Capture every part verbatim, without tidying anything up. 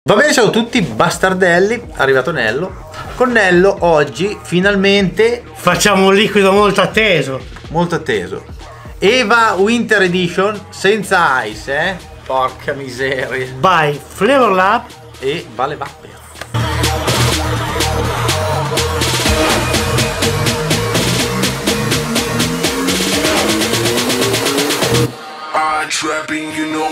Va bene, ciao a tutti bastardelli, è arrivato Nello. Con Nello oggi finalmente facciamo un liquido molto atteso. Molto atteso. Eva Winter Edition senza ice, eh? Porca miseria. By Flavor Lab e Vale Vappe. Trapping, you know.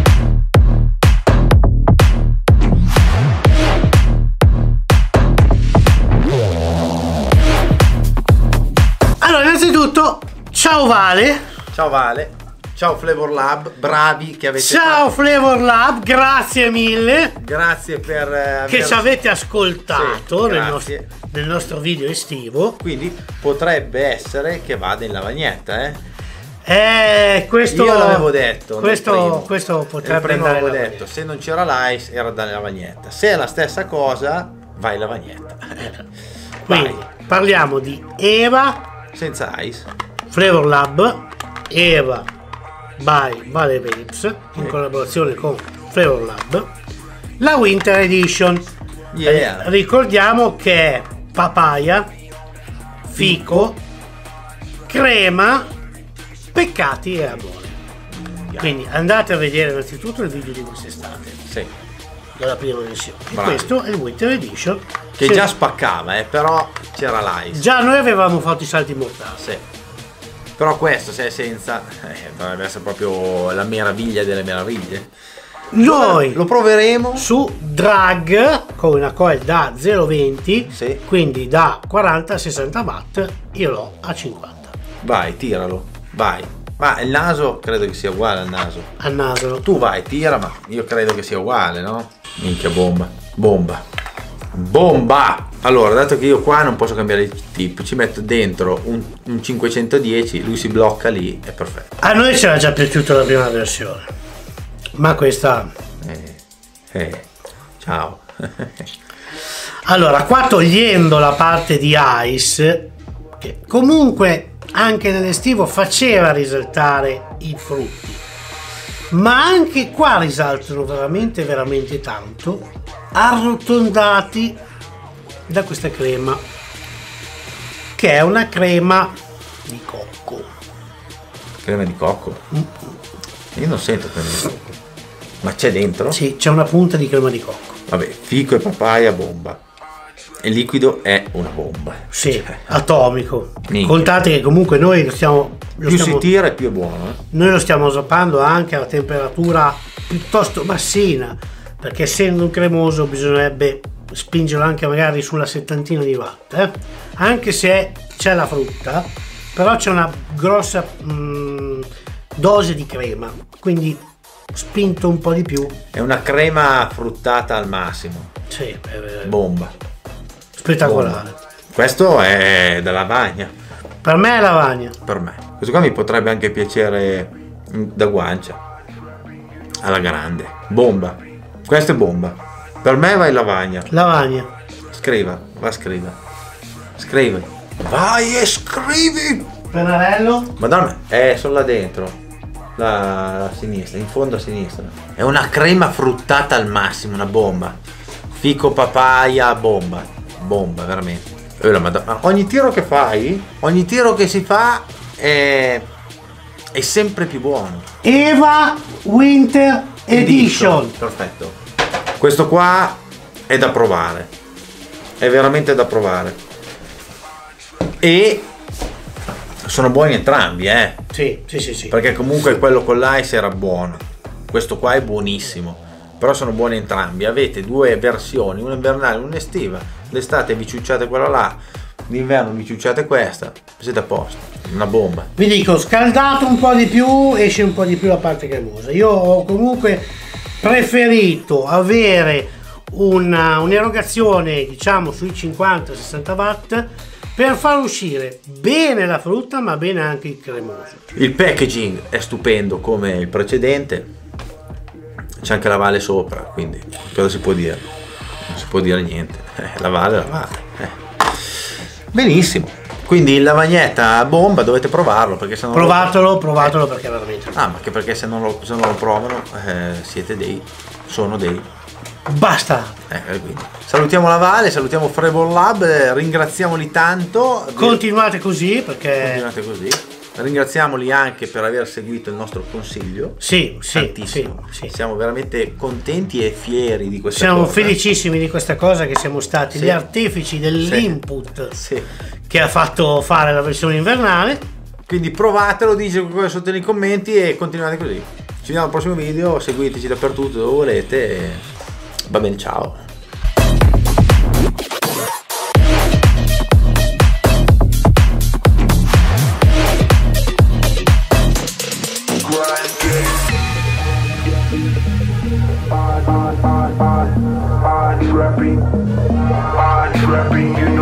Allora, innanzitutto, ciao Vale. Ciao Vale. Ciao Flavor Lab, bravi che avete Ciao fatto... Flavor Lab, grazie mille. Grazie per eh, che aver... ci avete ascoltato sì, nel, nostro, nel nostro video estivo. Quindi potrebbe essere che vada in lavagnetta, eh? Eh, questo io l'avevo detto. Questo, questo potrebbe andare. Avevo detto, se non c'era l'ice era da lavagnetta. Se è la stessa cosa, vai in lavagnetta. Quindi vai. Parliamo di Eva senza ice, Flavor Lab, Eva by Vale Vapes in eh. collaborazione con Flavor Lab, la Winter Edition. Yeah. Eh, ricordiamo che è papaya, fico, crema, peccati e amore. Yeah. Quindi andate a vedere innanzitutto il video di quest'estate, sì, dalla prima versione. E Bravi. questo è il Winter Edition che se... già spaccava, eh, però c'era l'ice. Già noi avevamo fatto i salti mortali. Sì. Però questo se è senza eh, dovrebbe essere proprio la meraviglia delle meraviglie. Noi lo proveremo su drag con una coil da zero virgola venti, sì, quindi da quaranta a sessanta watt. Io l'ho a cinquanta. Vai, tiralo, vai. Ma il naso credo che sia uguale al naso. Al naso. Tu vai, tira, ma io credo che sia uguale, no? Minchia, bomba. Bomba. Bomba! Allora, dato che io qua non posso cambiare il tip, ci metto dentro un, un cinquecentodieci, lui si blocca lì, è perfetto. A noi ci era già piaciuta la prima versione, ma questa... Eh, eh, ciao. Allora, qua togliendo la parte di ice, che comunque anche nell'estivo faceva risaltare i frutti, ma anche qua risaltano veramente veramente tanto, arrotondati da questa crema, che è una crema di cocco. Crema di cocco? Mm. Io non sento crema di cocco. Ma c'è dentro? Sì, c'è una punta di crema di cocco. Vabbè, fico e papaya, bomba. Il liquido è una bomba. Sì, cioè, atomico. Minchia. Contate che comunque noi lo stiamo... Lo più stiamo, si tira e più è buono. Eh? Noi lo stiamo usando anche a temperatura piuttosto bassina, perché essendo un cremoso bisognerebbe spingerlo anche magari sulla settantina di watt. Eh? Anche se c'è la frutta, però c'è una grossa mh, dose di crema, quindi spinto un po' di più. È una crema fruttata al massimo. Sì, è, bomba. Spettacolare. Bomba. Questo è da lavagna. Per me è lavagna. Per me. Questo qua mi potrebbe anche piacere da guancia. Alla grande. Bomba. Questo è bomba. Per me vai in lavagna. Lavagna. Scriva, va scriva. Scrivi. Vai e scrivi. Pennarello. Madonna, eh, sono là dentro. La, la sinistra, in fondo a sinistra. È una crema fruttata al massimo, una bomba. Fico papaya, bomba. Bomba, veramente. Eh, la Madonna. Ogni tiro che fai, ogni tiro che si fa è, è sempre più buono. Eva Winter Edition. Edition. Perfetto. Questo qua è da provare. È veramente da provare. E sono buoni entrambi, eh. Sì, sì, sì, sì. Perché comunque quello con l'ice era buono. Questo qua è buonissimo. Però sono buoni entrambi. Avete due versioni, una invernale e una estiva. L'estate vi ciucciate quella là, l'inverno vi ciucciate questa. Siete a posto. Una bomba. Vi dico, scaldato un po' di più, esce un po' di più la parte cremosa. Io ho comunque preferito avere una un'erogazione, diciamo, sui cinquanta sessanta watt per far uscire bene la frutta, ma bene anche il cremoso. Il packaging è stupendo come il precedente. C'è anche la Vale sopra, quindi cosa si può dire? Non si può dire niente. Eh, la Vale, la Vale. Eh. Benissimo. Quindi il lavagnetta a bomba dovete provarlo, perché se non provatelo, lo... provatelo eh. perché veramente. Ah, ma che perché se non lo, se non lo provano eh, siete dei, sono dei basta. Eh, quindi. Salutiamo la Vale, salutiamo Frebol Lab, eh, ringraziamoli tanto. Continuate così perché... Continuate così. Ringraziamoli anche per aver seguito il nostro consiglio. Sì, sì, tantissimo. sì, sì. Siamo veramente contenti e fieri di questa siamo cosa. Siamo felicissimi di questa cosa, che siamo stati sì. gli artefici dell'input sì. che ha fatto fare la versione invernale. Quindi provatelo, dice sotto nei commenti e continuate così. Ci vediamo al prossimo video, seguiteci dappertutto dove volete. E... va bene, ciao. Trapping, trapping, you